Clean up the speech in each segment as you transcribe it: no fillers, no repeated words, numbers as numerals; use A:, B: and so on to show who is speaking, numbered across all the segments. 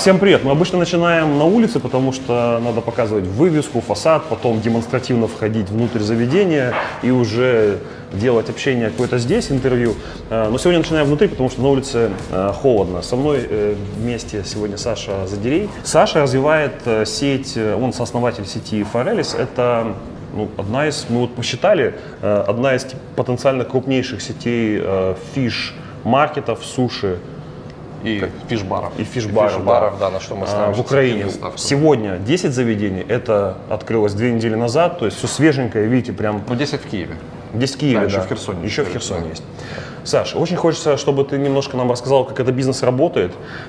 A: Всем привет! Мы обычно начинаем на улице, потому что надо показывать вывеску, фасад, потом демонстративно входить внутрь заведения и уже делать общение какое-то здесь, интервью. Но сегодня начинаем внутри, потому что на улице холодно. Со мной вместе сегодня Саша Задирей. Саша развивает сеть, он сооснователь сети Фореlis. Это одна из, мы вот посчитали, одна из потенциально крупнейших сетей фиш-маркетов, суши.
B: И фиш-баров.
A: И фиш-баров,
B: да, на что мы ставим
A: в Украине. Сегодня 10 заведений, это открылось 2 недели назад, то есть все свеженькое, видите, прям...
B: Ну, 10 в Киеве.
A: 10 в Киеве, да.
B: Еще в Херсоне.
A: Еще в Херсоне есть. Саш, очень хочется, чтобы ты немножко нам рассказал, как этот бизнес работает,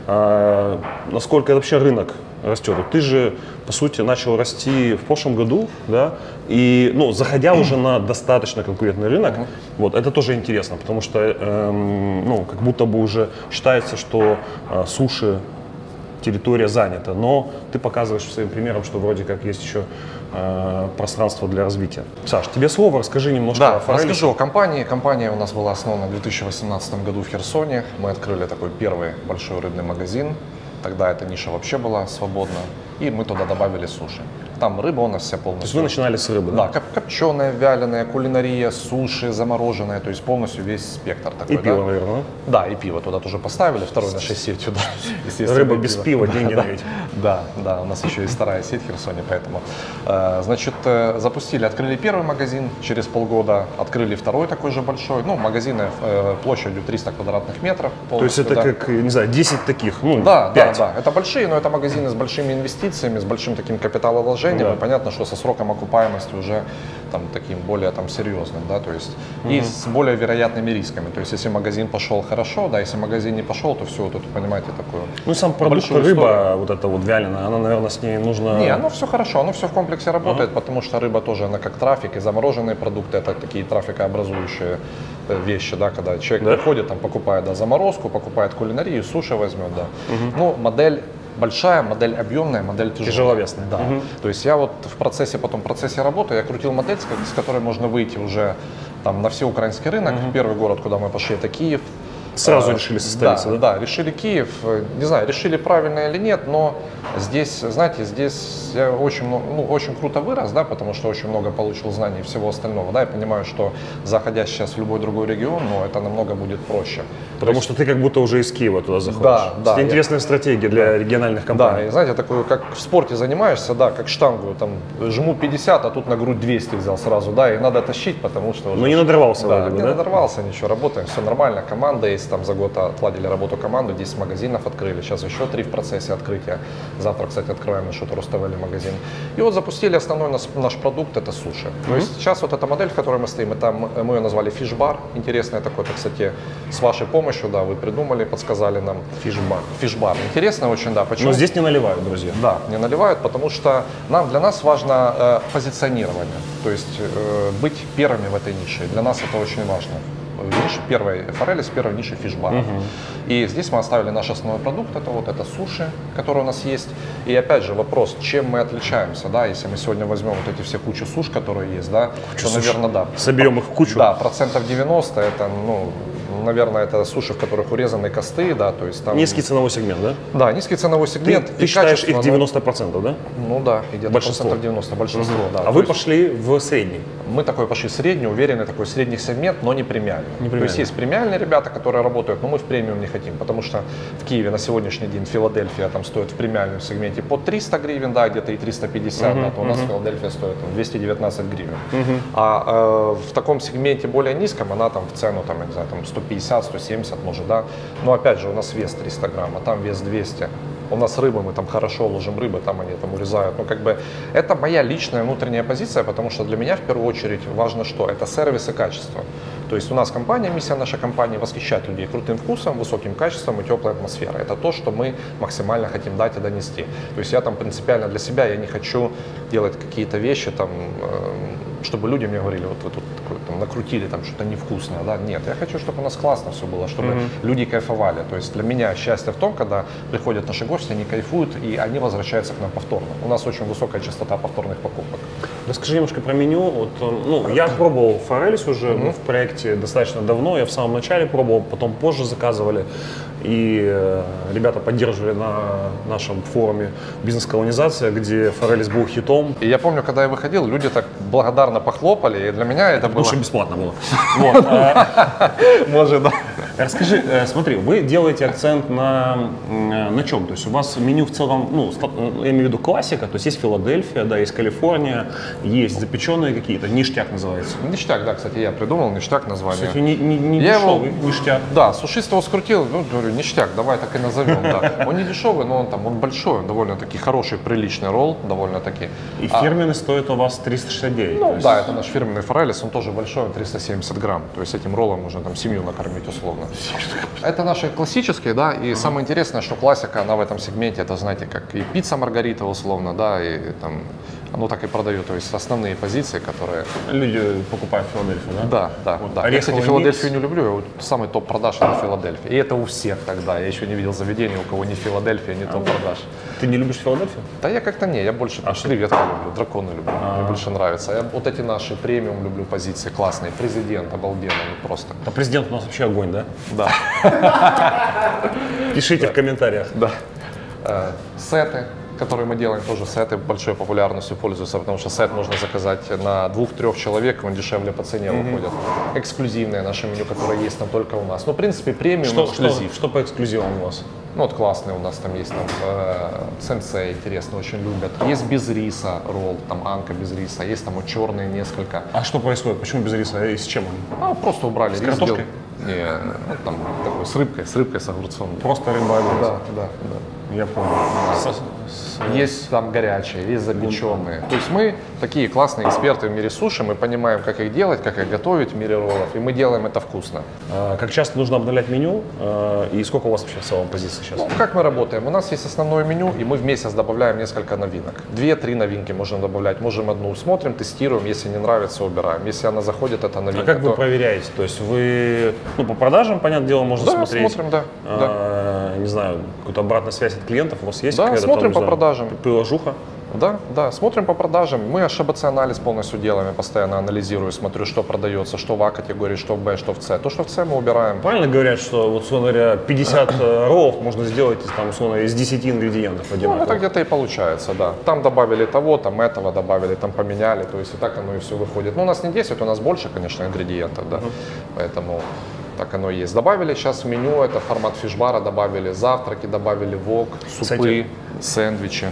A: насколько вообще рынок растет. Ты же, по сути, начал расти в прошлом году, да, и, заходя уже на достаточно конкурентный рынок, вот, это тоже интересно, потому что, как будто бы уже считается, что суши, территория занята, но ты показываешь своим примером, что вроде как есть еще пространство для развития. Саш, тебе слово, расскажи немножко о Фореlis.
B: Расскажу о компании. Компания у нас была основана в 2018 году в Херсоне. Мы открыли такой первый большой рыбный магазин. Тогда эта ниша вообще была свободна. И мы туда добавили суши. Там рыба у нас вся полностью.
A: То есть вы начинали с рыбы, да?
B: Да, копченая, вяленая, кулинария, суши, замороженная, то есть полностью весь спектр такой.
A: И пиво, наверное, да?
B: Да, и пиво туда тоже поставили, второй нашей сетью, да.
A: Рыба без пива, деньги налить.
B: Да, у нас еще есть вторая сеть в Херсоне, поэтому. Значит, запустили, открыли первый магазин, через полгода открыли второй такой же большой, магазины площадью 300 квадратных метров.
A: То есть это как, не знаю, 10 таких, 5.
B: Да, это большие, но это магазины с большими инвестициями, с большим таким капиталовложением. Да. И понятно, что со сроком окупаемости уже таким более серьезным, да, то есть и с более вероятными рисками. То есть если магазин пошел хорошо, да, если магазин не пошел, то все, тут понимаете такую.
A: Сам продукт рыба, вот эта вот вяленая, она, наверное, с ней нужно.
B: Не, оно все хорошо, оно все в комплексе работает, потому что рыба тоже, она как трафик, и замороженные продукты это такие трафикообразующие вещи, да, когда человек приходит, покупает заморозку, покупает кулинарию, суши возьмет, да. Модель большая, модель объемная, модель
A: тяжеловесная.
B: Да. То есть я вот в процессе работы, я крутил модель, с которой можно выйти уже на всеукраинский рынок. Первый город, куда мы пошли, это Киев.
A: Сразу решили составиться, да?
B: Да, решили Киев. Не знаю, решили правильно или нет, но здесь, знаете, я очень круто вырос, да, потому что очень много получил знаний и всего остального, да, я понимаю, что заходя сейчас в любой другой регион, это намного будет проще.
A: Потому что ты как будто уже из Киева туда заходишь.
B: Да.
A: Это интересная стратегия для региональных компаний.
B: Да, и знаете, такую, как в спорте занимаешься, да, как штангу, жму 50, а тут на грудь 200 взял сразу, да, и надо тащить, потому что...
A: Но не надорвался,
B: да? Не надорвался, ничего, работаем, все нормально, команда есть, за год отладили работу команду, 10 магазинов открыли, сейчас еще 3 в процессе открытия. Завтра, кстати, открываем наш Руставели магазин. И вот запустили основной наш продукт, это суши. То есть сейчас вот эта модель, в которой мы стоим, мы ее назвали фиш-бар. Интересная такой, кстати, с вашей помощью, да, вы придумали, подсказали нам.
A: Фиш-бар.
B: Фиш-бар. Интересно очень, да. Почему?
A: Но здесь не наливают, друзья.
B: Да, не наливают, потому что для нас важно позиционирование. То есть быть первыми в этой нише. Для нас это очень важно. Ниша первой Фореlis, первой ниши фиш-бара. И здесь мы оставили наш основной продукт, это суши, которые у нас есть. И опять же вопрос, чем мы отличаемся, да, если мы сегодня возьмем вот эти все кучу суш, которые есть, да, то, наверное, да.
A: Соберем их в кучу.
B: Да, 90% это, наверное, это суши, в которых урезаны косты, да, то есть там...
A: Низкий ценовой сегмент, да?
B: Да, низкий ценовой сегмент.
A: Ты считаешь их 90%, да?
B: Да, где-то
A: большинство.
B: 90%, большинство, да.
A: А вы пошли в средний?
B: Мы пошли в средний, уверенный такой средний сегмент, но не премиальный. То есть есть премиальные ребята, которые работают, но мы в премиум не хотим, потому что в Киеве на сегодняшний день Филадельфия стоит в премиальном сегменте по 300 гривен, да, где-то и 350, да, то у нас Филадельфия стоит 219 гривен. А в таком сегменте более низком она в цену, я не знаю, 150, 170 может, да. Но опять же у нас вес 300 грамм, а там вес 200. У нас рыба, мы хорошо ложим рыбы, там они урезают. Это моя личная внутренняя позиция, потому что для меня в первую очередь важно что? Это сервис и качество. То есть у нас компания, миссия нашей компании восхищать людей крутым вкусом, высоким качеством и теплой атмосферой. Это то, что мы максимально хотим дать и донести. То есть я принципиально для себя, я не хочу делать какие-то вещи чтобы люди мне говорили, вот вы тут накрутили что-то невкусное, да, нет, я хочу, чтобы у нас классно все было, чтобы люди кайфовали, то есть для меня счастье в том, когда приходят наши гости, они кайфуют и они возвращаются к нам повторно. У нас очень высокая частота повторных покупок.
A: Расскажи немножко про меню. Я пробовал Фореlis уже в проекте достаточно давно, я в самом начале пробовал, потом позже заказывали. и ребята поддерживали на нашем форуме «Бизнес-колонизация», где форелис был хитом.
B: И я помню, когда я выходил, люди так благодарно похлопали, и для меня это было...
A: Лучше бесплатно было.
B: Может, да.
A: Расскажи, смотри, вы делаете акцент на чем? То есть у вас меню в целом, ну, я имею в виду классика, то есть есть Филадельфия, да, есть Калифорния, есть запеченные какие-то, ништяк называется.
B: Ништяк, да, кстати, я придумал ништяк название.
A: Кстати, не
B: Я его-
A: дешевый ништяк.
B: Да, сушист его скрутил, ну, говорю, ништяк, давай так и назовем, да. Он не дешевый, но он большой, он довольно-таки хороший, приличный ролл, довольно-таки.
A: И фирменный стоит у вас 369.
B: Ну,
A: то есть-
B: да, это наш фирменный форелис, он тоже большой, он 370 грамм, то есть этим роллом можно там семью накормить условно. Это наши классические, да, и самое интересное, что классика, она в этом сегменте, это, знаете, как и пицца Маргарита условно, да, и там, оно так и продает, то есть основные позиции, которые...
A: Люди покупают Филадельфию, да?
B: Да, да,
A: Вот
B: да. Я, кстати,
A: ореховый
B: Филадельфию
A: микс.
B: не люблю, вот самый топ продаж это Филадельфия. И это у всех тогда, я еще не видел заведения, у кого не Филадельфия, не топ продаж.
A: Ты не любишь Филадельфию?
B: Да я как-то не, я больше креветки люблю, драконы люблю, мне больше нравится. Я вот эти наши премиум люблю позиции, классные, президент, обалденно, ну просто.
A: А президент у нас вообще огонь, да?
B: Да.
A: Пишите в комментариях.
B: Да. Сеты, которые мы делаем, тоже сеты большой популярностью пользуются, потому что сет можно заказать на 2-3 человек, он дешевле по цене выходит. Эксклюзивное наше меню, которое есть там только у нас. Ну, в принципе, премиум, эксклюзив.
A: Что по эксклюзивам у вас?
B: Ну, вот классные у нас там есть, там сенсей, интересно, очень любят. Есть без риса ролл, там анка без риса, есть там вот черные несколько.
A: А что происходит? Почему без риса? И с чем он?
B: А, просто убрали
A: С
B: рис.
A: картошкой?
B: Не, ну, там такой с рыбкой, с огурцом.
A: Просто рыба.
B: Да, да.
A: Я понял.
B: Есть там горячие, есть запеченные. То есть мы такие классные эксперты в мире суши, мы понимаем, как их делать, как их готовить в мире роллов, и мы делаем это вкусно.
A: Как часто нужно обновлять меню? И сколько у вас вообще в целом позиций сейчас?
B: Ну, как мы работаем? У нас есть основное меню, и мы в месяц добавляем несколько новинок. 2-3 новинки можем добавлять, можем одну. Смотрим, тестируем, если не нравится, убираем. Если она заходит, это новинка.
A: А как вы проверяете? То есть вы, ну, по продажам, понятное дело, можно
B: Да,
A: смотреть.
B: смотрим, да.
A: Не знаю, какую-то обратную связь от клиентов у вас есть?
B: Да,
A: какая-то
B: смотрим
A: там,
B: по
A: не знаю,
B: продажам.
A: Приложуха?
B: Да, смотрим по продажам. Мы АШБЦ-анализ полностью делаем, я постоянно анализирую, смотрю, что продается, что в А категории, что в Б, что в С. То, что в С, мы убираем.
A: Правильно говорят, что, вот, условно говоря, 50 роллов можно сделать из, там, условно, из 10 ингредиентов
B: Ну,
A: одинаковых?
B: это где-то и получается, да. Там добавили того, там этого добавили, там поменяли, то есть и так оно и все выходит. Ну, у нас не 10, у нас больше, конечно, ингредиентов, да. Поэтому так оно и есть. Добавили сейчас в меню, это формат фишбара, добавили завтраки, добавили вок, супы,
A: Кстати,
B: сэндвичи.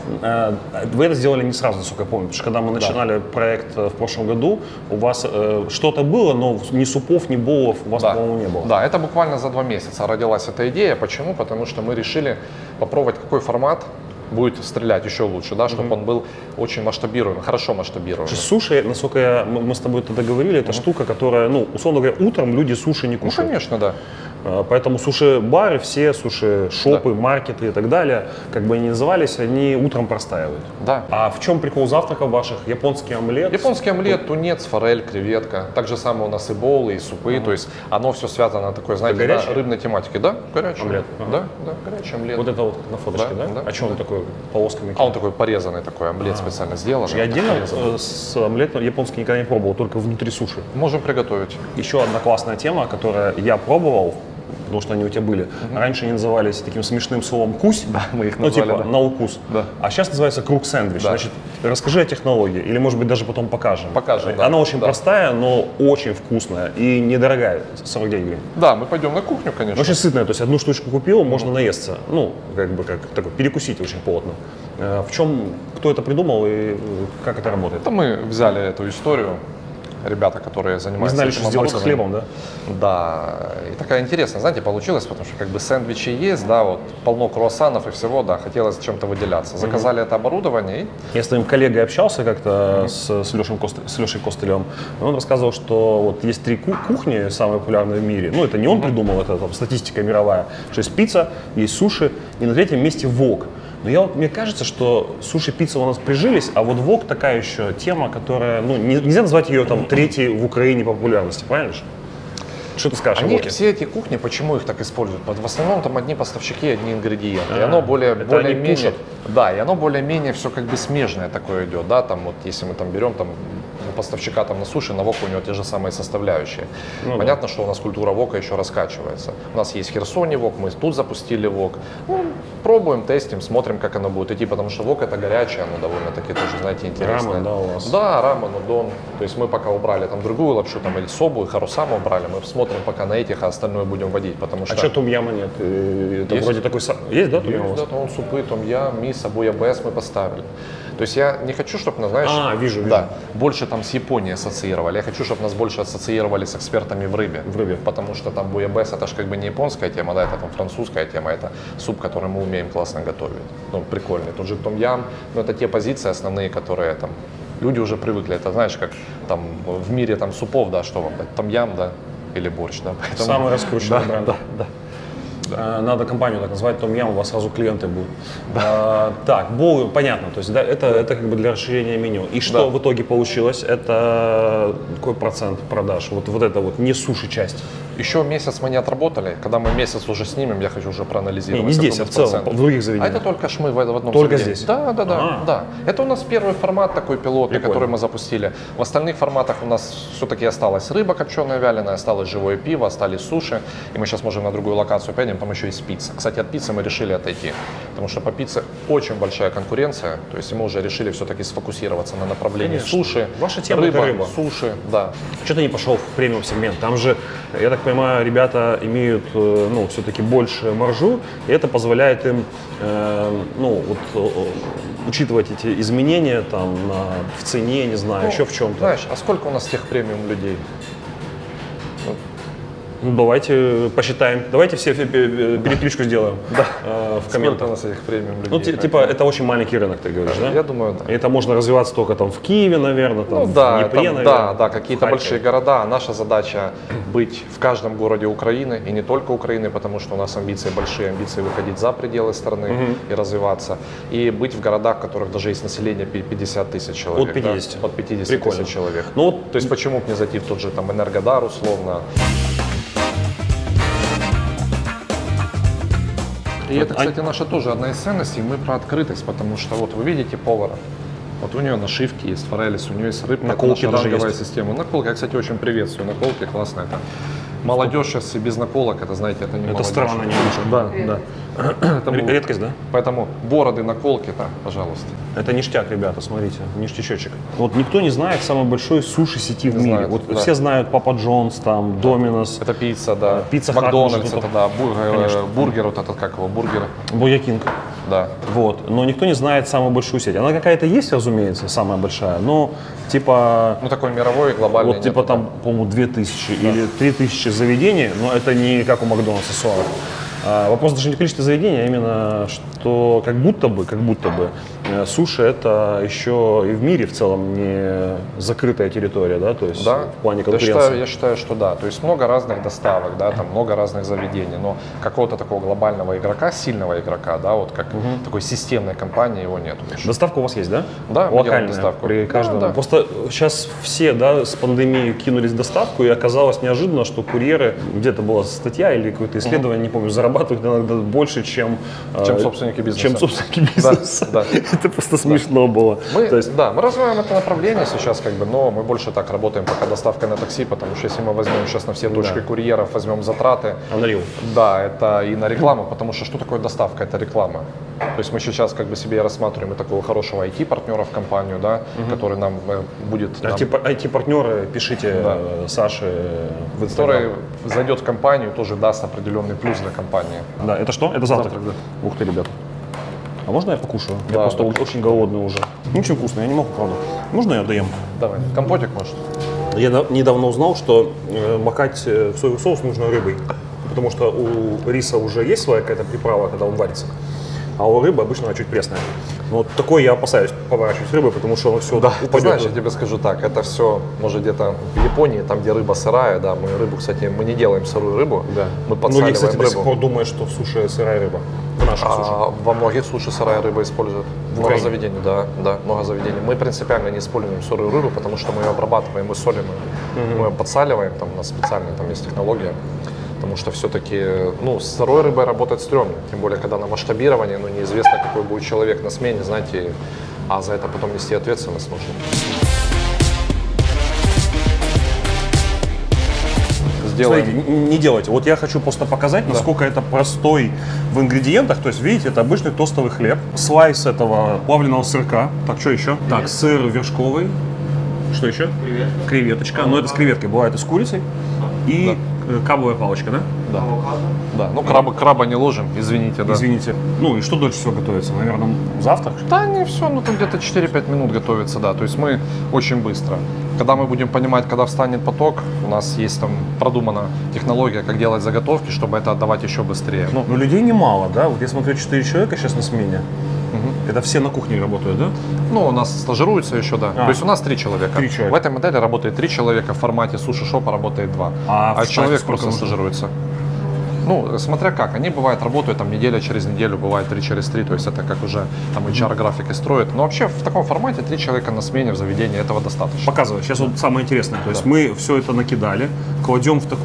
A: Вы это сделали не сразу, насколько я помню, потому что когда мы начинали проект в прошлом году, у вас что-то было, но ни супов, ни боулов у вас,
B: Да.
A: по-моему, не было.
B: Да, это буквально за 2 месяца родилась эта идея. Почему? Потому что мы решили попробовать, какой формат будет стрелять еще лучше, да, чтобы он был очень масштабируемый, хорошо масштабируемый.
A: Суши, насколько мы с тобой тогда говорили, это штука, которая, ну, условно говоря, утром люди суши не
B: Ну,
A: кушают.
B: конечно, да.
A: Поэтому суши-бары, все суши-шопы, маркеты и так далее, как бы они ни назывались, они утром простаивают.
B: Да.
A: А в чем прикол завтраков ваших? Японский омлет?
B: Японский омлет, тунец, форель, креветка. Так же самое у нас и боулы, и супы. То есть оно все связано на такой, знаете,
A: горячий?
B: на рыбной тематике. Да, горячий.
A: Омлет.
B: Да, горячий омлет.
A: Вот это вот как на фоточке,
B: Да,
A: да?
B: да.
A: А что он такой полосками?
B: А он такой порезанный, такой омлет специально сделан.
A: Я отдельно
B: порезанный.
A: с омлетом японский никогда не пробовал, только внутри суши.
B: Можем приготовить.
A: Еще одна классная тема, которую я пробовал, потому что они у тебя были. Раньше они назывались таким смешным словом «кусь»,
B: Да, мы их
A: ну
B: назвали,
A: типа
B: да.
A: на укус.
B: Да.
A: А сейчас называется круг-сэндвич.
B: Да.
A: Значит, расскажи о технологии, или может быть даже потом покажем.
B: Покажем, да.
A: Она очень
B: Да.
A: простая, но очень вкусная и недорогая, 49 гривен.
B: Да, мы пойдем на кухню, конечно.
A: Очень сытная, то есть одну штучку купил, можно наесться. Ну, как бы как такой, перекусить очень плотно. В чем, кто это придумал и как это работает?
B: Это мы взяли эту историю. Ребята, которые
A: Не
B: занимаются
A: знали,
B: этим
A: что сделать с
B: оборудованием.
A: хлебом, да?
B: Да, и такая интересная, знаете, получилось, потому что как бы сэндвичи есть, да, вот полно круассанов и всего, да, хотелось чем-то выделяться. Заказали это оборудование и
A: Я с твоим коллегой общался как-то с Лешей Костылем, и он рассказывал, что вот есть 3 кухни самые популярные в мире. Ну, это не он придумал, это там статистика мировая. Что есть пицца, есть суши, и на 3-м месте вок. Но мне кажется, что суши-пицца у нас прижились, а вот вок такая еще тема, которая, ну, нельзя назвать ее там 3-й в Украине по популярности, правильно же? Что ты скажешь о воке?
B: Все эти кухни, почему их так используют? В основном там одни поставщики, одни ингредиенты. И оно более-менее, да, и оно более-менее все как бы смежное такое идет, да, там вот если мы там берем там у поставщика там на суши, на воку у него те же самые составляющие. Ну, понятно, что у нас культура вока еще раскачивается. У нас есть в Херсоне вок, мы тут запустили вок. Ну, пробуем, тестим, смотрим, как оно будет идти, потому что вок это горячее, оно довольно-таки тоже, знаете, интересное.
A: Рамен, да, у вас?
B: Да, рамен, удон. То есть мы пока убрали там другую лапшу, там или собу, и харусаму убрали, мы смотрим пока на этих, а остальное будем вводить, потому что...
A: А что том-яма нет? Это
B: есть?
A: Вроде такой... Есть, да, том-ям у вас?
B: Да, том супы, том-ям, мисо, буябес мы поставили. То есть я не хочу, чтобы нас, знаешь,
A: вижу.
B: Да, больше там с Японией ассоциировали. Я хочу, чтобы нас больше ассоциировали с экспертами в рыбе. Потому что там буябес это же как бы не японская тема, да, это там французская тема, это суп, который мы умеем классно готовить. Ну, прикольный. Тот же том-ям, но это те позиции основные, которые там люди уже привыкли. Это знаешь, как там в мире там супов, да, что вам дать? Том-ям, да, или борщ, да.
A: Поэтому... Самый раскрученный бренд.
B: Да.
A: Надо компанию так назвать, том-ям, у вас сразу клиенты будут. Так, понятно, то есть да, это как бы для расширения меню. И что в итоге получилось? Это какой процент продаж? Вот это вот не суши часть.
B: Еще месяц мы не отработали. Когда мы месяц уже снимем, я хочу уже проанализировать.
A: Не здесь, а в целом, в других заведениях.
B: А это только мы в одном
A: Только
B: заведении.
A: здесь?
B: Да. Это у нас первый формат такой пилотный, который мы запустили. В остальных форматах у нас все-таки осталась рыба копченая, вяленая, осталось живое пиво, остались суши. И мы сейчас можем на другую локацию поедем, там еще есть пицца. Кстати, от пиццы мы решили отойти, потому что по пицце очень большая конкуренция. То есть мы уже решили все-таки сфокусироваться на направлении суши.
A: Ваша тема это рыба.
B: Суши, да.
A: Что ты не пошел в премиум сегмент? Там же, я так понимаю, ребята имеют, все-таки больше маржу, и это позволяет им, учитывать эти изменения там в цене, не знаю, еще в чем-то.
B: Знаешь, а сколько у нас тех премиум людей?
A: Давайте посчитаем. Давайте все перекличку сделаем в комментах.
B: Сколько у нас этих премиум людей?
A: Это очень маленький рынок, ты говоришь, да?
B: Я думаю, да.
A: И это можно развиваться только там в Киеве, наверное, там, в Днепре, наверное.
B: Да, какие-то большие города. Наша задача быть в каждом городе Украины, и не только Украины, потому что у нас амбиции большие, амбиции выходить за пределы страны и развиваться. И быть в городах, в которых даже есть население 50 тысяч человек.
A: От 50.
B: Да? От 50 тысяч человек. То есть почему бы не зайти в тот же там Энергодар условно. И это, кстати, наша тоже одна из ценностей, мы про открытость, потому что вот вы видите повара, вот у нее нашивки есть, форелис, у нее есть рыбка,
A: наколки
B: это наша ранговая
A: есть.
B: Система. Наколки, я, кстати, очень приветствую, наколки классная. Это молодежь сейчас без наколок, это, знаете, это не молодежь.
A: Это странно немножко.
B: Да.
A: Редкость, да?
B: Поэтому бороды, наколки-то, пожалуйста.
A: Это ништяк, ребята, смотрите, ништячочек. Вот никто не знает самой большой суши-сети в мире. Все знают Папа Джонс, там, Доминос.
B: Это пицца, да.
A: Пицца
B: Макдональдс, это да. Бургер, вот этот, как его, бургер.
A: Бургер Кинг.
B: Да.
A: Вот. Но никто не знает самую большую сеть. Она какая-то есть, разумеется, самая большая, но типа...
B: такой мировой, глобальный.
A: Вот типа нет, там, по-моему, 2000 или 3000 заведений, но это не как у Макдональдса 40. Вопрос даже не в количестве заведений, а именно, что как будто бы суши это еще и в мире в целом не закрытая территория, да, то есть в плане конкуренции.
B: Я считаю, что да, то есть много разных доставок, да, там много разных заведений, но какого-то такого глобального игрока, сильного игрока, да, вот как такой системной компании его нет.
A: Доставка у вас есть, да?
B: Да,
A: локальная доставка при каждом. Да. Просто сейчас все, да, с пандемией кинулись в доставку, и оказалось неожиданно, что курьеры, где-то была статья или какое-то исследование, не помню, зарабатывают иногда больше, чем
B: собственники бизнеса.
A: Чем собственники бизнеса.
B: Да.
A: Это просто смешно было.
B: Мы развиваем это направление сейчас, но мы больше так работаем пока доставкой на такси, потому что если мы возьмем сейчас на все точки курьеров, возьмем затраты. Да, это и на рекламу, потому что такое доставка? Это реклама. То есть мы сейчас себе рассматриваем и такого хорошего IT-партнера в компанию, да, который нам будет...
A: IT-партнеры, пишите Саше в Инстаграм.
B: Который зайдет в компанию, тоже даст определенный плюс для компании.
A: Да, это что? Это завтрак?
B: Да.
A: Ух ты, ребята. А можно я покушаю? Я просто очень голодный уже. Очень вкусно, я не могу, правда. Можно я доем?
B: Давай, компотик может.
A: Я недавно узнал, что макать в соевый соус нужно рыбой. Потому что у риса уже есть своя какая-то приправа, когда он варится. А у рыбы обычно она чуть пресная. Но вот такой я опасаюсь поворачивать рыбой, потому что оно все упадет.
B: Ты знаешь, я тебе скажу так, это все, может, где-то в Японии, там, где рыба сырая, да, мы рыбу, кстати, мы не делаем сырую рыбу, мы подсаливаем
A: многие, кстати,
B: рыбу.
A: до сих пор думают, что в суши сырая рыба. наших суши?
B: Во многих суши-сарае рыба используют. Много заведений, да, много заведений. Мы принципиально не используем сырую рыбу, потому что мы ее обрабатываем, мы солим, мы ее подсаливаем, там у нас специальная там есть технология. Потому что все-таки, ну, с сырой рыбой работать стрёмно. Тем более, когда на масштабировании, ну, неизвестно, какой будет человек на смене, знаете, а за это потом нести ответственность нужно.
A: Смотрите, не делайте. Вот я хочу просто показать, насколько это простой в ингредиентах. То есть, видите, это обычный тостовый хлеб, слайс этого плавленного сырка. Так, что еще? Так, сыр вершковый. Что еще? Креветочка. Но это с креветкой, бывает и с курицей. И крабовая палочка, да?
B: Да. Ну, краба не ложим, извините, да.
A: Извините. Ну, и что дольше всего готовится? Наверное, завтрак?
B: Да, не все, ну, там где-то 4-5 минут готовится, да. То есть мы очень быстро. Когда мы будем понимать, когда встанет поток, у нас есть там продумана технология, как делать заготовки, чтобы это отдавать еще быстрее.
A: Но людей немало, да? Вот я смотрю, 4 человека сейчас на смене. Это все на кухне работают, да?
B: Ну, у нас стажируются еще, да. То есть у нас 3 человека.
A: 3 человека.
B: В этой модели работает 3 человека, в формате суши-шопа работает 2. А человек просто стажируется. Ну, смотря как. Они, бывает, работают там неделя через неделю, бывает 3 через 3. То есть это как уже там HR-графики строят. Но вообще в таком формате 3 человека на смене в заведении, этого достаточно.
A: Показывай. Сейчас вот самое интересное. То есть мы все это накидали, кладем в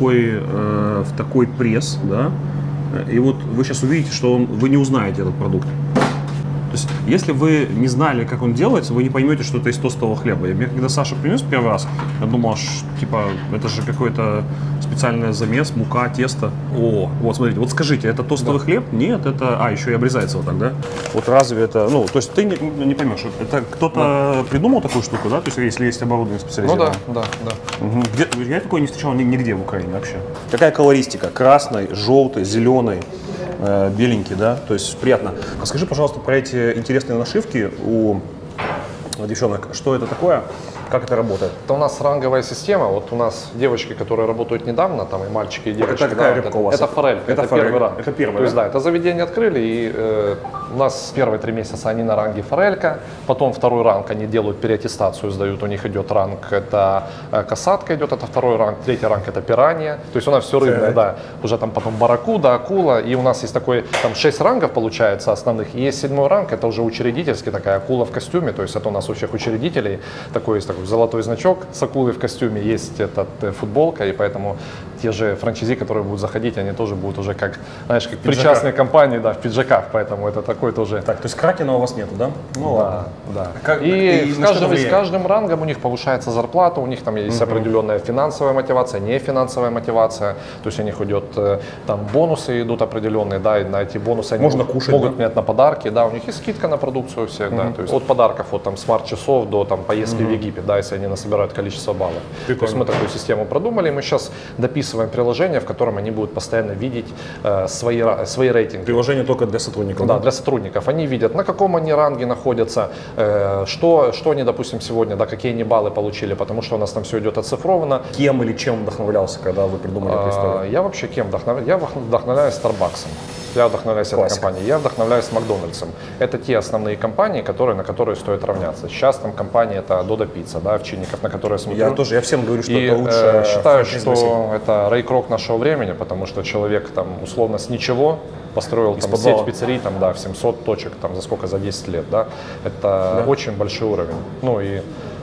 A: такой пресс, да? И вот вы сейчас увидите, что вы не узнаете этот продукт. То есть, если вы не знали, как он делается, вы не поймете, что это из тостового хлеба. Мне когда Саша принес первый раз, я думал, типа, это же какой-то специальный замес, мука, тесто. О, вот смотрите, вот скажите, это тостовый хлеб? Нет, это, еще и обрезается вот так, да? Вот разве это, ну, то есть ты не поймешь, это кто-то придумал такую штуку, да? То есть, если есть оборудование специализированное?
B: Ну да.
A: Угу. Я такое не встречал нигде в Украине вообще. Какая колористика? Красный, желтый, зеленый. Беленький, да, то есть приятно. Расскажи, пожалуйста, про эти интересные нашивки у девчонок. Что это такое? Как это работает?
B: Это у нас ранговая система. Вот у нас девочки, которые работают недавно, там и мальчики, и девочки.
A: Это какая рыбка у вас?
B: Это форель. Это первый ранг.
A: Это первый,
B: то есть, да, это заведение открыли, и у нас первые 3 месяца они на ранге форелька, потом второй ранг они делают переаттестацию, сдают, у них идет ранг, это касатка идет, это второй ранг, третий ранг это пиранья, то есть у нас все рыбное, да, уже там потом барракуда, акула, и у нас есть такой, там 6 рангов получается основных, и есть 7-й ранг, это уже учредительский, такая акула в костюме, то есть это у нас у всех учредителей, такой есть такой золотой значок с акулой в костюме, есть футболка, и поэтому те же франчайзи, которые будут заходить, они тоже будут уже как, знаешь, как причастные компании, да, в пиджаках, поэтому это такой тоже.
A: Так, то есть кракена у вас нету, да? Ну,
B: да. И с каждым рангом у них повышается зарплата, у них там есть определенная финансовая мотивация, нефинансовая мотивация, то есть у них идет, там бонусы идут определенные, да, и на эти бонусы они могут менять на подарки, да, у них есть скидка на продукцию у всех, да, то есть от подарков, от там смарт-часов до там поездки в Египет, да, если они насобирают количество баллов. То есть мы такую систему продумали, мы сейчас дописываем приложение, в котором они будут постоянно видеть свои рейтинги.
A: Приложение только для сотрудников?
B: Да, для сотрудников. Они видят, на каком они ранге находятся, что они, допустим, сегодня, да, какие они баллы получили, потому что у нас там все идет оцифровано.
A: Кем или чем вдохновлялся, когда вы придумали эту историю?
B: Я вообще кем вдохновляюсь? Я вдохновляюсь Starbucks'ом. Я вдохновляюсь этой компанией. Я вдохновляюсь Макдональдсом. Это те основные компании, на которые стоит равняться. Сейчас там компания это Додо Пицца, да, Овчинников, на которые я смотрю.
A: Я всем говорю, что
B: и,
A: это лучше.
B: Считаю, что это Рэй Крок нашего времени, потому что человек там условно с ничего построил там, сеть пиццерий там, да, в 700 точек там, за сколько? За 10 лет. Да? Это очень большой уровень. Ну и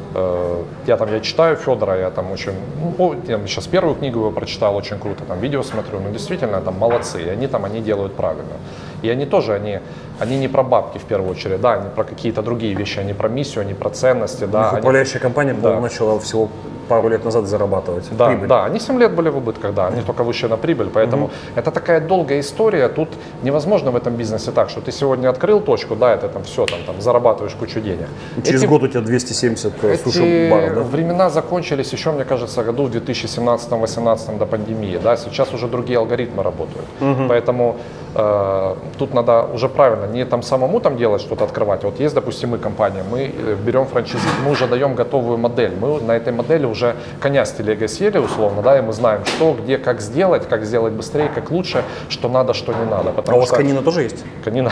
B: я читаю Федора, я там очень, я сейчас первую книгу его прочитал, очень круто, там видео смотрю, действительно там молодцы, и они делают правильно. И они тоже, они не про бабки в первую очередь, да, они про какие-то другие вещи, они про миссию, они про ценности, да.
A: Управляющая компания начала всего пару лет назад зарабатывать.
B: Да, прибыль. Да, они 7 лет были в убытках, да, они только вышли на прибыль, поэтому это такая долгая история, тут невозможно в этом бизнесе так, что ты сегодня открыл точку, да, это там все, там зарабатываешь кучу денег.
A: Через год у тебя 270 суши-баров, да?
B: Времена закончились еще, мне кажется, году в 2017-2018 до пандемии, да, сейчас уже другие алгоритмы работают, поэтому тут надо уже правильно, не там самому там делать что-то открывать, вот есть, допустим, мы компания, мы берем франчайзи, мы уже даем готовую модель, мы на этой модели уже коня с телегой съели условно, да, и мы знаем, что, где, как сделать быстрее, как лучше, что надо, что не надо.
A: А у вас конина тоже есть?
B: Конина.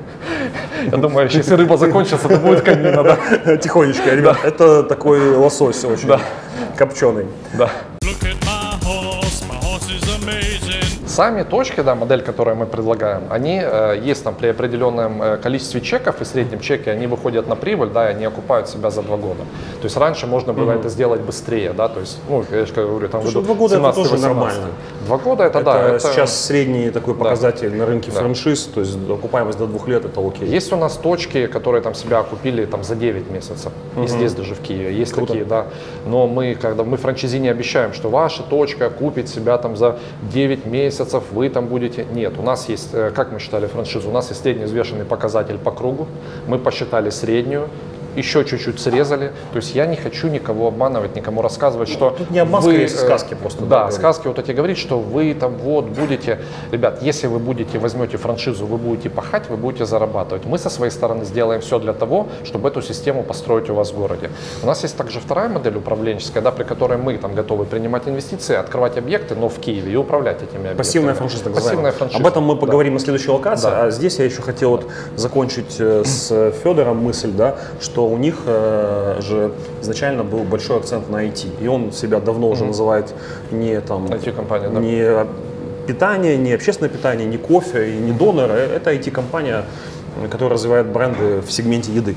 B: Я думаю, если рыба закончится, то будет конина, да.
A: Тихонечко, ребят, это такой лосось очень копченый.
B: Да. Сами точки, да, модель, которую мы предлагаем, они есть там при определенном количестве чеков и среднем чеке, они выходят на прибыль, да, и они окупают себя за 2 года. То есть раньше можно было это сделать быстрее, да, то есть, ну, я же говорю, там
A: Слушай, 2 года это тоже нормально.
B: 2 года это да.
A: Это сейчас средний такой показатель на рынке франшиз, то есть окупаемость до 2 лет это окей.
B: Есть у нас точки, которые там себя окупили там за 9 месяцев, и здесь даже в Киеве есть такие, да. Но мы, когда мы франчайзи не обещаем, что ваша точка купит себя там за 9 месяцев, вы там будете. Нет, у нас есть, как мы считали франшизу, у нас есть средневзвешенный показатель по кругу, мы посчитали среднюю, еще чуть-чуть срезали. То есть я не хочу никого обманывать, никому рассказывать, что
A: тут не обман,
B: вы,
A: сказки просто.
B: Да, сказки вот эти говорить, что вы там вот будете. Ребят, если вы будете, возьмете франшизу, вы будете пахать, вы будете зарабатывать. Мы со своей стороны сделаем все для того, чтобы эту систему построить у вас в городе. У нас есть также вторая модель управленческая, да, при которой мы там готовы принимать инвестиции, открывать объекты, но в Киеве и управлять этими объектами.
A: Пассивная франшиза, так
B: Пассивная франшиза.
A: Об этом мы поговорим на следующей локации.
B: Да.
A: А здесь я еще хотел вот закончить с Федором мысль, да, что у них же изначально был большой акцент на IT. И он себя давно уже называет не там
B: IT-компания, да?
A: не питание, не общественное питание, не кофе и не донор. Это IT-компания, которая развивает бренды в сегменте еды.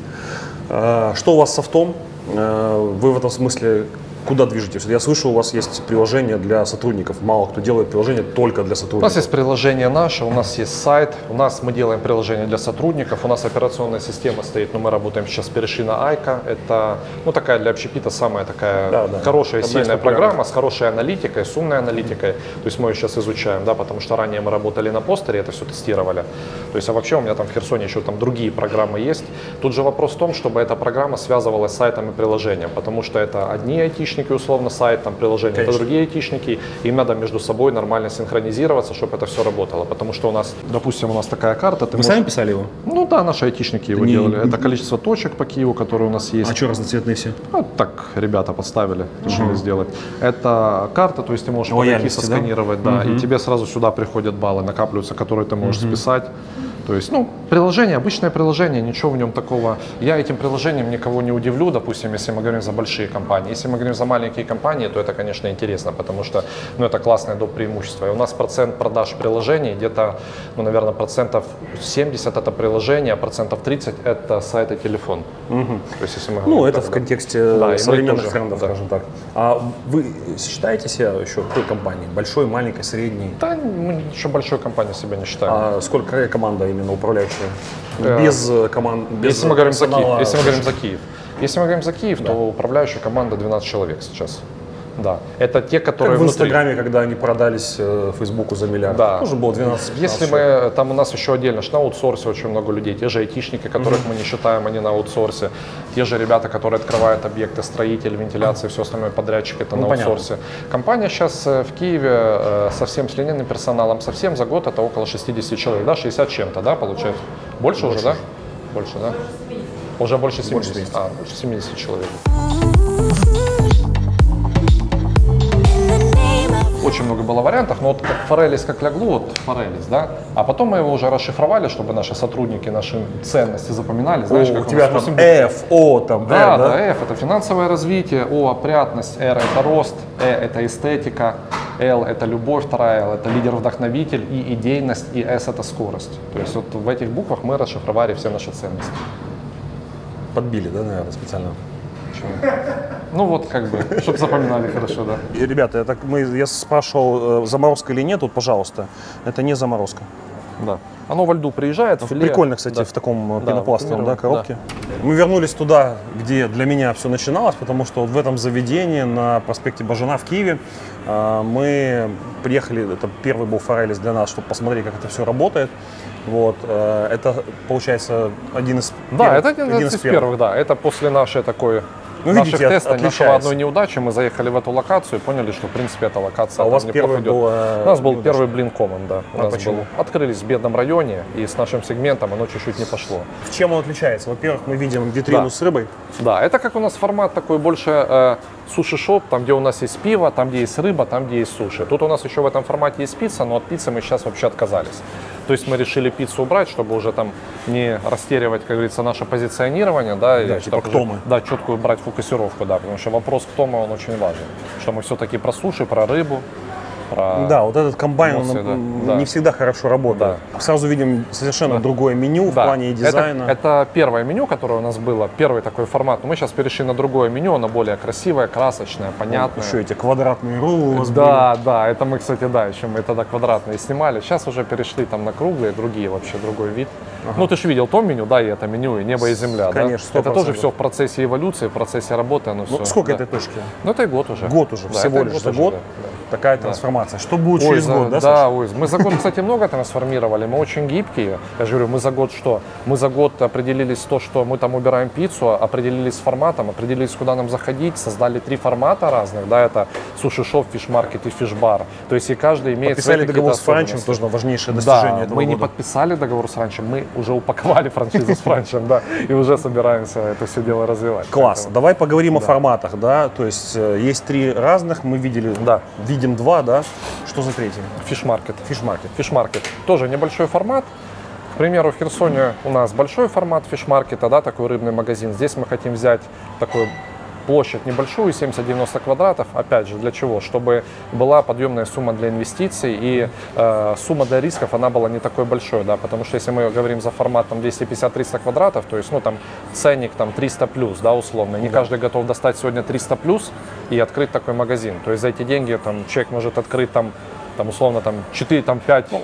A: Что у вас с софтом? Вы в этом смысле куда движетесь? Я слышу, у вас есть приложение для сотрудников. Мало кто делает приложение только для сотрудников.
B: У нас есть приложение наше, у нас есть сайт, мы делаем приложение для сотрудников, у нас операционная система стоит, но мы работаем сейчас, перешли на Айка. Это, ну, такая для общепита самая такая хорошая, сильная программа с хорошей аналитикой, с умной аналитикой. То есть мы ее сейчас изучаем, да, потому что ранее мы работали на постере, это все тестировали. То есть, а вообще у меня там в Херсоне еще там другие программы есть. Тут же вопрос в том, чтобы эта программа связывалась с сайтом и приложением, потому что это одни айтишники, условно, сайт, там, приложение, это другие айтишники, им надо между собой нормально синхронизироваться, чтобы это все работало, потому что у нас, допустим, у нас такая карта.
A: Вы сами писали его?
B: Ну да, наши айтишники его делали. Это количество точек по Киеву, которые у нас есть.
A: А что разноцветные все?
B: Ну, так ребята подставили, решили сделать. Это карта, то есть ты можешь подойти, сосканировать, да, и тебе сразу сюда приходят баллы, накапливаются, которые ты можешь списать. То есть, ну, приложение, обычное приложение, ничего в нем такого. Я этим приложением никого не удивлю, допустим, если мы говорим за большие компании. Если мы говорим за маленькие компании, то это, конечно, интересно, потому что, ну, это классное доп. Преимущество. И у нас процент продаж приложений где-то, ну, наверное, процентов 70 это приложение, а процентов 30 это сайт и телефон. То есть, если мы говорим,
A: ну, это в контексте современных трендов,
B: да,
A: скажем так. А вы считаете себя еще какой компанией? Большой, маленькой, средней?
B: Да, мы еще большой компанией себя не считаем.
A: А сколько команда именно управляющая? Без команд, без
B: если мы говорим за Киев,
A: если
B: мы говорим за Киев, то управляющая команда 12 человек сейчас. Да, это те, которые
A: как в Инстаграме, когда они продались Фейсбуку за миллиард,
B: да.
A: Тоже было 12.
B: Если мы, там у нас еще отдельно, на аутсорсе очень много людей, те же айтишники, которых мы не считаем, они на аутсорсе, те же ребята, которые открывают объекты, строитель, вентиляция, все остальное, подрядчик, это на аутсорсе. Компания сейчас в Киеве со всем с линейным персоналом, совсем за год это около 60 человек, да, 60 чем-то, да, получается? Больше уже, да? Больше, да? Уже больше 70. Больше 70 человек. Очень много было вариантов, но вот как Форелис, как лягло, вот Форелис, да, а потом мы его уже расшифровали, чтобы наши сотрудники наши ценности запоминали, знаешь, как
A: у тебя там F, O, там,
B: да, да, F это финансовое развитие, O опрятность, R это рост, E это эстетика, L это любовь, вторая L это лидер-вдохновитель, и идейность, и S это скорость. То есть вот в этих буквах мы расшифровали все наши ценности.
A: Подбили, да, наверное, специально?
B: Ну вот как бы, чтобы запоминали хорошо, да.
A: И, ребята, я спрашивал, заморозка или нет, вот, пожалуйста, это не заморозка.
B: Да. Оно во льду приезжает, в филе.
A: Прикольно, кстати, в таком пенопластовом коробке. Да. Мы вернулись туда, где для меня все начиналось, потому что вот в этом заведении на проспекте Бажана в Киеве мы приехали, это первый был Форелис для нас, чтобы посмотреть, как это все работает. Вот, это, получается, один из первых.
B: Да, это один из первых, да. Это после нашей такой... наших тестов, нашего одной неудачи, мы заехали в эту локацию и поняли, что в принципе эта локация
A: у вас первый был,
B: у нас был первый блинкомом, да.
A: Почему?
B: Открылись в бедном районе, и с нашим сегментом оно чуть-чуть не пошло.
A: В чем он отличается? Во-первых, мы видим витрину с рыбой.
B: Да, это как у нас формат такой больше суши-шоп, там где у нас есть пиво, там где есть рыба, там где есть суши. Тут у нас еще в этом формате есть пицца, но от пиццы мы сейчас вообще отказались. То есть мы решили пиццу убрать, чтобы уже там не растеривать, как говорится, наше позиционирование, да,
A: и типа кто мы.
B: Да, четкую брать фокусировку, да, потому что вопрос кто мы, он очень важен. Что мы все-таки про суши, про рыбу, про...
A: Да, вот этот комбайн,
B: эмоции,
A: он
B: да.
A: не всегда хорошо работает. Сразу видим совершенно другое меню в плане дизайна.
B: Это первое меню, которое у нас было, первый такой формат. Мы сейчас перешли на другое меню, оно более красивое, красочное, понятное.
A: Еще эти квадратные роллы у вас были.
B: Да, это мы, кстати, еще мы тогда квадратные снимали. Сейчас уже перешли там на круглые, другие вообще, другой вид. Ну, ты же видел то меню, да, и это меню, и небо, и земля,
A: конечно,
B: да? Это тоже все в процессе эволюции, в процессе работы, оно все.
A: Сколько этой точки?
B: Ну, это и год уже.
A: Год уже, всего лишь за год. Такая трансформация. Что будет через год, да,
B: Саша? Мы за год, кстати, много трансформировали, мы очень гибкие. Я же говорю, мы за год что? Мы за год определились то, что мы там убираем пиццу, определились с форматом, определились, куда нам заходить, создали 3 формата разных, да, это суши-шоп, фиш-маркет и фиш-бар. То есть и каждый имеет свои какие-то
A: договор с Франчем, тоже важнейшее достижение этого
B: мы
A: года.
B: не подписали договор с Франчем, мы уже упаковали франшизу с Франчем, да, и уже собираемся это все дело развивать.
A: Класс. Давай поговорим о форматах, да, то есть есть 3 разных, мы видели, видим 2, да. Что за третий?
B: Фиш-маркет.
A: Фиш-маркет.
B: Фиш-маркет. Тоже небольшой формат. К примеру, в Херсоне у нас большой формат фиш-маркета, да, такой рыбный магазин. Здесь мы хотим взять такую площадь небольшую, 70-90 квадратов. Опять же, для чего? Чтобы была подъемная сумма для инвестиций и сумма для рисков, она была не такой большой, да, потому что если мы говорим за формат там 250-300 квадратов, то есть, ну, там ценник там 300 плюс, да, условно. Не каждый готов достать сегодня 300 плюс и открыть такой магазин. То есть за эти деньги там человек может открыть там условно там 4, там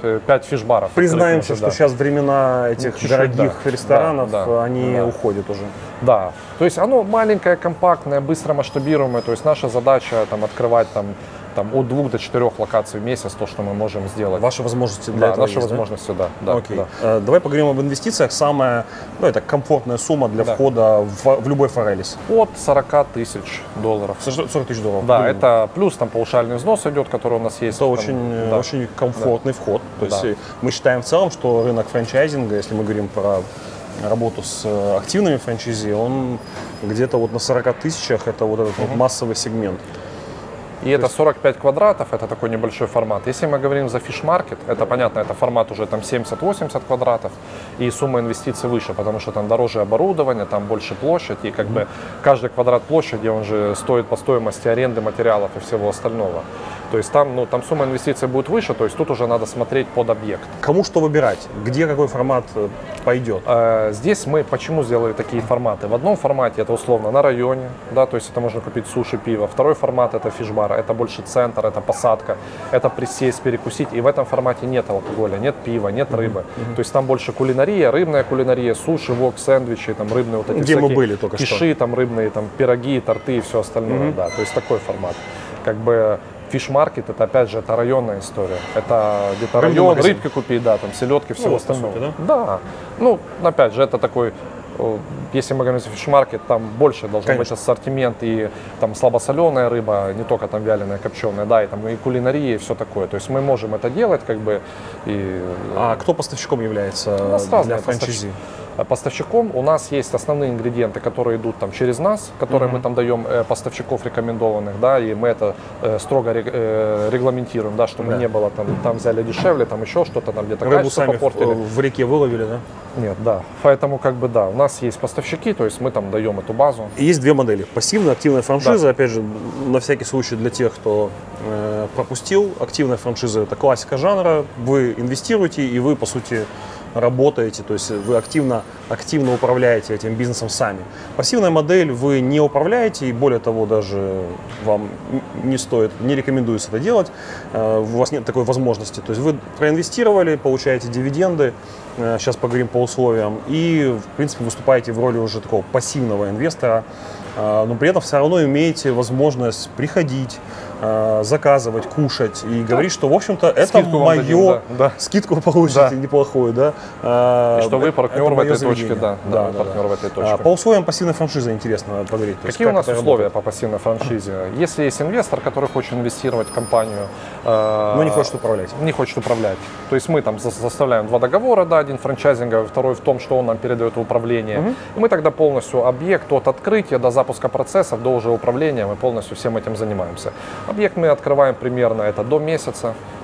B: 5 фиш-баров.
A: Признаемся, что сейчас времена этих дорогих ресторанов, они уходят уже.
B: Да, то есть оно маленькое, компактное, быстро масштабируемое, то есть наша задача там открывать там от 2 до 4 локаций в месяц, то, что мы можем сделать.
A: Ваши возможности для этого
B: наши
A: есть,
B: возможности, да.
A: Окей. Давай поговорим об инвестициях. Самая, это комфортная сумма для входа в любой Форелис.
B: От 40 тысяч долларов.
A: 40 тысяч долларов.
B: Да, это плюс там паушальный взнос идет, который у нас есть.
A: Это очень комфортный вход. То есть мы считаем в целом, что рынок франчайзинга, если мы говорим про работу с активными франчайзи, он где-то вот на 40 тысячах, это вот этот вот массовый сегмент.
B: И это 45 квадратов, это такой небольшой формат. Если мы говорим за фиш-маркет, это понятно, это формат уже там 70-80 квадратов, и сумма инвестиций выше, потому что там дороже оборудование, там больше площадь, и как бы каждый квадрат площади, он же стоит по стоимости аренды материалов и всего остального. То есть там сумма инвестиций будет выше, то есть тут уже надо смотреть под объект.
A: Кому что выбирать? Где какой формат пойдет?
B: Здесь мы почему сделали такие форматы? В одном формате это условно на районе, да, то есть это можно купить суши, пиво. Второй формат это фиш-бар, это больше центр, это посадка, это присесть, перекусить. И в этом формате нет алкоголя, нет пива, нет рыбы. То есть там больше кулинария, рыбная кулинария, суши, вок, сэндвичи, там рыбные вот эти
A: где мы были только
B: киши,
A: что.
B: там рыбные, там пироги, торты и все остальное, да. То есть такой формат. Как бы фиш-маркет, это опять же, это районная история. Это где-то район, рыбки купить, да, там селедки, всего остального.
A: Сути,
B: да? Ну, опять же, это такой, если мы говорим за фиш-маркет, там больше должен быть ассортимент, и там слабосоленая рыба, не только там вяленая, копченая, да, и там и кулинария, и все такое. То есть мы можем это делать, как бы.
A: А кто поставщиком является для франчайзи?
B: Поставщиком у нас есть основные ингредиенты, которые идут там через нас, которые мы там даем поставщиков рекомендованных, да, и мы это строго регламентируем, да, чтобы не было там взяли дешевле, там еще что-то, там где-то
A: рыбу сами в реке выловили, да?
B: Нет, да. Поэтому как бы да, у нас есть поставщики, то есть мы там даем эту базу.
A: И есть 2 модели: пассивная, активная франшиза. Опять же, на всякий случай для тех, кто пропустил, активная франшиза — это классика жанра. Вы инвестируете, и вы по сути работаете, то есть вы активно управляете этим бизнесом сами. Пассивная модель, вы не управляете, и более того, даже вам не рекомендуется это делать, у вас нет такой возможности. То есть вы проинвестировали, получаете дивиденды, сейчас поговорим по условиям, и в принципе выступаете в роли уже такого пассивного инвестора, но при этом все равно имеете возможность приходить, заказывать, кушать и говорить, что, в общем-то, это
B: скидку
A: мое, скидку вы получите неплохую, да.
B: И что вы партнер в этой точке, партнер в этой точке.
A: По условиям пассивной франшизы интересно поговорить.
B: Какие у нас условия по пассивной франшизе? Если есть инвестор, который хочет инвестировать в компанию,
A: но не хочет управлять.
B: Не хочет управлять. То есть мы там заставляем 2 договора, да, один франчайзинговый, второй в том, что он нам передает управление. И мы тогда полностью объект от открытия до запуска процессов, до уже управления, мы полностью всем этим занимаемся. Объект мы открываем примерно это до месяца. То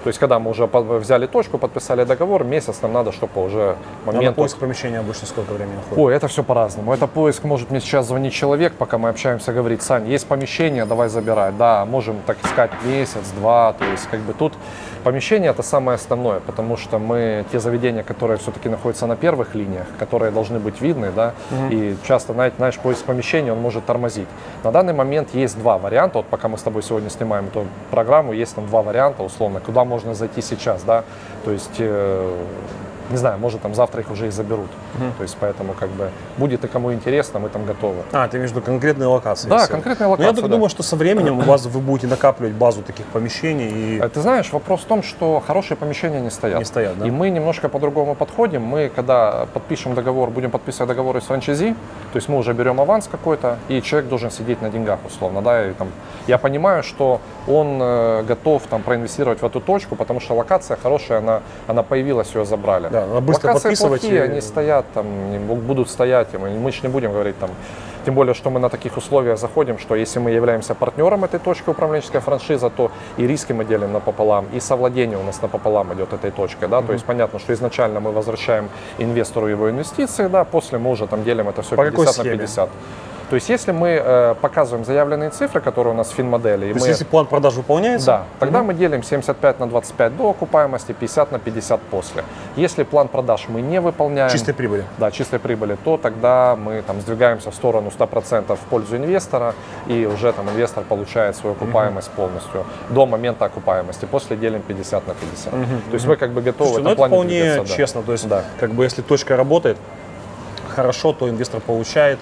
B: То есть, когда мы уже взяли точку, подписали договор, месяц нам надо, чтобы уже
A: момент... На поиск помещения обычно сколько времени уходит?
B: Ой, это все по-разному. Это поиск, может мне сейчас звонить человек, пока мы общаемся, говорит: Сань, есть помещение, давай забирай. Да, можем так искать месяц-два. То есть, как бы тут помещение — это самое основное, потому что мы те заведения, которые все-таки находятся на первых линиях, которые должны быть видны, да, и часто, знаешь, поиск помещения, он может тормозить. На данный момент есть два варианта. Вот пока мы с тобой сегодня снимаем эту программу, есть там два варианта, условно, куда можно зайти сейчас, да, то есть, не знаю, может, там завтра их уже и заберут. То есть, поэтому, как бы, будет и кому интересно, мы там готовы.
A: Ты между конкретные локации.
B: Да, конкретные локации.
A: Но я думаю, что со временем вы будете накапливать базу таких помещений. И...
B: Ты знаешь, вопрос в том, что хорошие помещения не стоят.
A: Не стоят, да?
B: И мы немножко по-другому подходим. Мы, когда подпишем договор, будем подписывать договор с франчайзи, то есть мы уже берем аванс какой-то, и человек должен сидеть на деньгах, условно, да, и там, я понимаю, что он готов там проинвестировать в эту точку, потому что локация хорошая, она появилась, ее забрали.
A: Да, надо быстро
B: локации
A: подписывать.
B: Плохие, они стоят, там, будут стоять, и мы же не будем говорить там, тем более, что мы на таких условиях заходим, что если мы являемся партнером этой точки управленческой франшизы, то и риски мы делим напополам, и совладение у нас напополам идет этой точкой, да, то есть понятно, что изначально мы возвращаем инвестору его инвестиции, да, после мы уже там делим это все 50 на 50. То есть, если мы показываем заявленные цифры, которые у нас в финмодели...
A: То есть, если план продаж выполняется?
B: Да, тогда мы делим 75 на 25 до окупаемости, 50 на 50 после. Если план продаж мы не выполняем...
A: Чистой прибыли.
B: Да, чистой прибыли, то тогда мы там сдвигаемся в сторону 100% в пользу инвестора, и уже там инвестор получает свою окупаемость полностью до момента окупаемости. После делим 50 на 50. То есть, мы как бы готовы...
A: Слушайте, это вполне честно. То есть, как бы, если точка работает хорошо, то инвестор получает...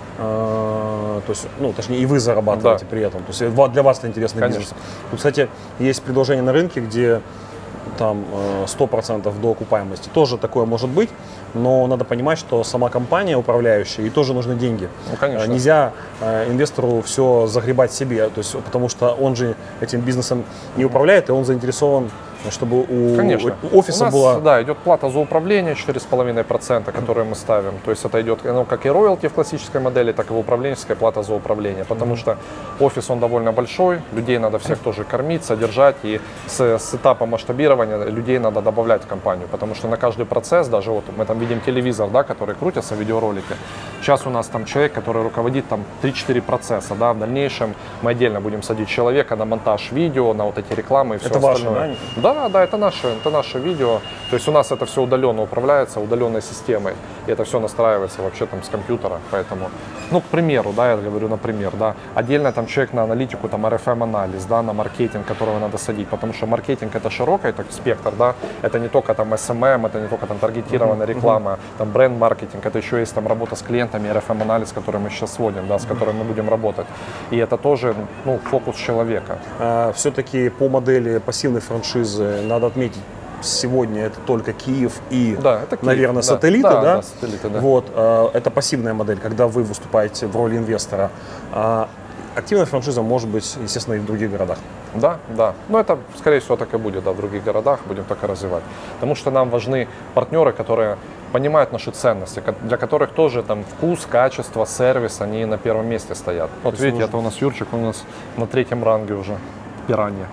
A: То есть, точнее, и вы зарабатываете при этом. То есть для вас это интересный бизнес. Тут, кстати, есть предложение на рынке, где там 100% до окупаемости. Тоже такое может быть, но надо понимать, что сама компания управляющая, ей тоже нужны деньги. Нельзя инвестору все загребать себе, то есть, потому что он же этим бизнесом не управляет, и он заинтересован, чтобы у офиса была...
B: Да, идет плата за управление 4,5%, которую мы ставим. То есть это идет как и роялти в классической модели, так и в управленческой плата за управление. Потому что офис, он довольно большой, людей надо всех тоже кормить, содержать. И с этапа масштабирования людей надо добавлять в компанию. Потому что на каждый процесс, даже вот мы там видим телевизор, да, который крутится, видеоролики. Сейчас у нас там человек, который руководит там 3-4 процесса. Да, в дальнейшем мы отдельно будем садить человека на монтаж видео, на вот эти рекламы и все остальное. Да, это наше видео. То есть у нас это все удаленно управляется, удаленной системой. И это все настраивается вообще там с компьютера. Поэтому, к примеру, да, я говорю, например, да, отдельно там человек на аналитику, там RFM-анализ, да, на маркетинг, которого надо садить. Потому что маркетинг — это широкий спектр, да. Это не только там SMM, это не только там таргетированная реклама, там бренд-маркетинг, это еще есть там работа с клиентами, RFM-анализ, который мы сейчас сводим, да, с которым мы будем работать. И это тоже, фокус человека.
A: Все-таки по модели пассивной франшизы надо отметить, сегодня это только Киев и,
B: это Киев,
A: наверное, сателлиты, да?
B: Сателлиты, да.
A: Вот, это пассивная модель, когда вы выступаете в роли инвестора. Активная франшиза может быть, естественно, и в других городах.
B: Да. Но это, скорее всего, так и будет, да, в других городах будем только развивать. Потому что нам важны партнеры, которые понимают наши ценности, для которых тоже там вкус, качество, сервис, они на первом месте стоят. Вот видите, это у нас Юрчик, у нас на 3-м ранге уже, пиранья.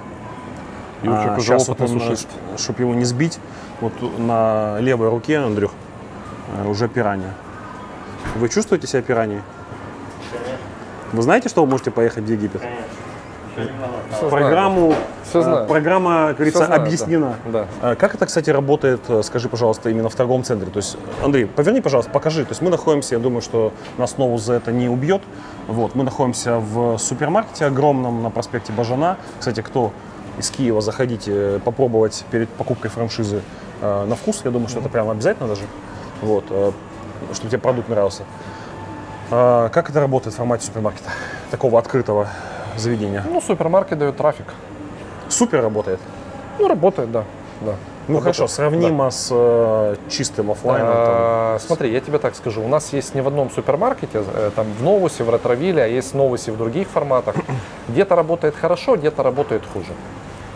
B: Юрчик уже опытный сушист.
A: Чтобы его не сбить, вот на левой руке, Андрюх, уже пиранья. Вы чувствуете себя пираньей? Вы знаете, что вы можете поехать в Египет? Программа, как говорится, объяснена.
B: Да.
A: Как это, кстати, работает, скажи, пожалуйста, именно в торговом центре? То есть, Андрей, поверни, пожалуйста, покажи. То есть мы находимся, я думаю, что нас Новус за это не убьет. Вот, мы находимся в супермаркете огромном на проспекте Бажана. Кстати, кто из Киева, заходите попробовать перед покупкой франшизы на вкус. Я думаю, что это прямо обязательно даже, вот, чтобы тебе продукт нравился. Как это работает в формате супермаркета, такого открытого заведения?
B: Супермаркет дает трафик.
A: Супер работает?
B: Работает, да.
A: Хорошо, сравнимо с чистым офлайном.
B: Смотри, я тебе так скажу, у нас есть не в одном супермаркете, там в Новусе, в Ретровилле, а есть Новусе в других форматах. Где-то работает хорошо, где-то работает хуже.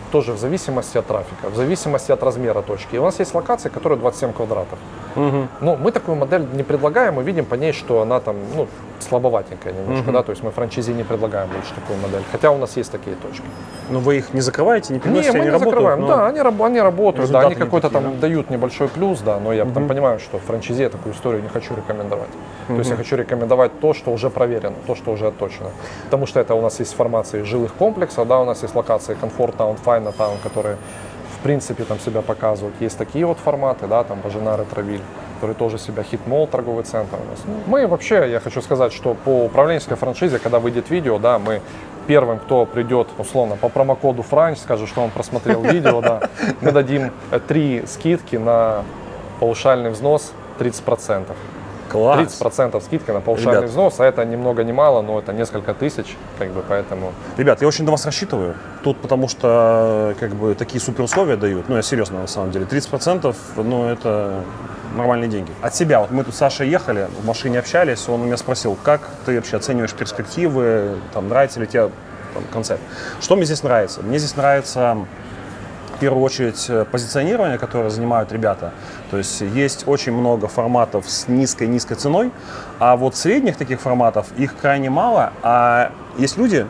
B: тоже в зависимости от трафика, в зависимости от размера точки. И у нас есть локации, которые 27 квадратов. Но мы такую модель не предлагаем, мы видим по ней, что она там, ну, слабоватенькая немножко, да, то есть мы франчайзи не предлагаем больше такую модель, хотя у нас есть такие точки.
A: Но вы их не закрываете, не приносите,
B: не, мы
A: они
B: не
A: работают?
B: закрываем, да, они работают, да, они какой-то там
A: да?
B: дают небольшой плюс, да, но я там понимаю, что в франчайзи я такую историю не хочу рекомендовать. То есть я хочу рекомендовать то, что уже проверено, то, что уже отточено. Потому что это у нас есть формации жилых комплексов, да, у нас есть локации Comfort Town, Fine Town, которые в принципе там себя показывают. Есть такие вот форматы, да, там Бажанар и Травиль, которые тоже себя, Хит-молл, торговый центр у нас. Мы вообще, я хочу сказать, что по управленческой франшизе, когда выйдет видео, да, мы первым, кто придет, условно, по промокоду Франч, скажет, что он просмотрел видео, да, мы дадим 3 скидки на паушальный взнос 30%.
A: Класс.
B: 30% скидка на паушальный взнос, а это ни много ни мало, но это несколько тысяч, как бы, поэтому...
A: Ребят, я очень на вас рассчитываю, тут потому что, как бы, такие супер условия дают, ну, я серьезно, на самом деле, 30%, ну, это нормальные деньги. От себя, вот мы тут с Сашей ехали, в машине общались, он у меня спросил, как ты вообще оцениваешь перспективы, там, нравится ли тебе там, концепт. Что мне здесь нравится? Мне здесь нравится... В первую очередь позиционирование, которое занимают ребята. То есть есть очень много форматов с низкой ценой, а вот средних таких форматов их крайне мало. А есть люди,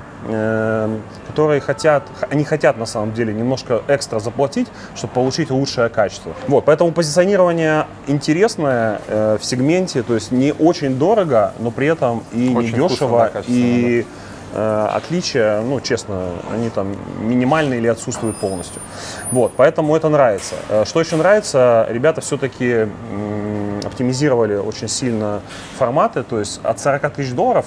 A: которые хотят на самом деле немножко экстра заплатить, чтобы получить лучшее качество. Вот, поэтому позиционирование интересное в сегменте, то есть не очень дорого, но при этом и
B: очень
A: не дешево, и
B: да.
A: Отличия, ну, честно, они там минимальные или отсутствуют полностью. Вот, поэтому это нравится. Что еще нравится, ребята все-таки оптимизировали очень сильно форматы, то есть от 40 тысяч долларов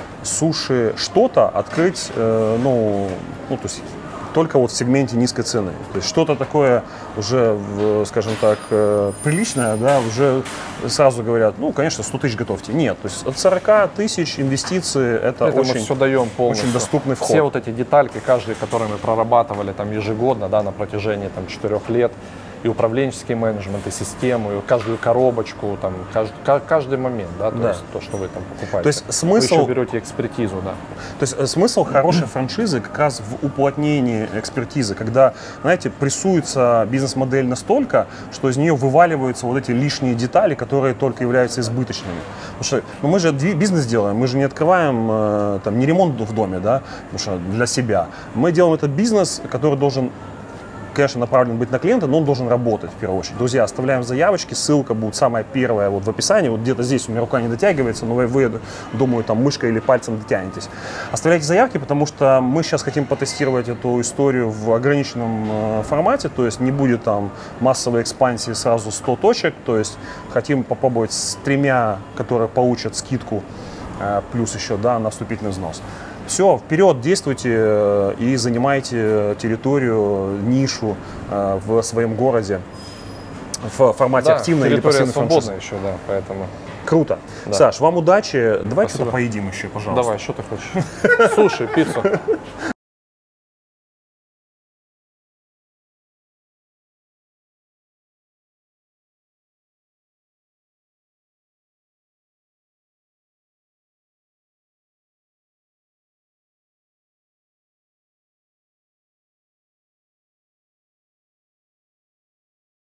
A: суши что-то открыть, то есть только вот в сегменте низкой цены. То есть что-то такое уже, скажем так, приличное, да, уже сразу говорят, ну, конечно, 100 тысяч готовьте. Нет, то есть от 40 тысяч инвестиций это очень,
B: мы все даем полностью.
A: Очень доступный вход.
B: Все вот эти детальки, каждый, которые мы прорабатывали там ежегодно, да, на протяжении там 4 лет, и управленческий менеджмент, и систему, и каждую коробочку, там, каждый момент, да, то есть то, что вы там покупаете.
A: То есть смысл...
B: Вы еще берете экспертизу, да.
A: То есть смысл хорошей франшизы как раз в уплотнении экспертизы, когда, знаете, прессуется бизнес-модель настолько, что из нее вываливаются вот эти лишние детали, которые только являются избыточными. Потому что мы же бизнес делаем, мы же не открываем там, не ремонт в доме, да, потому что для себя. Мы делаем этот бизнес, который должен, конечно, направлен быть на клиента, но он должен работать в первую очередь. Друзья, оставляем заявочки, ссылка будет самая первая вот в описании, вот где-то здесь у меня рука не дотягивается, но вы, думаю, там мышкой или пальцем дотянетесь. Оставляйте заявки, потому что мы сейчас хотим потестировать эту историю в ограниченном формате, то есть не будет там массовой экспансии сразу 100 точек, то есть хотим попробовать с 3, которые получат скидку, плюс еще, да, на вступительный взнос. Все, вперед, действуйте и занимайте территорию, нишу в своем городе в формате активной или пассивной франшизы.
B: Еще, да, поэтому.
A: Круто.
B: Да.
A: Саш, вам удачи. Давай что-то поедим еще, пожалуйста.
B: Давай, что ты хочешь? Суши, пиццу.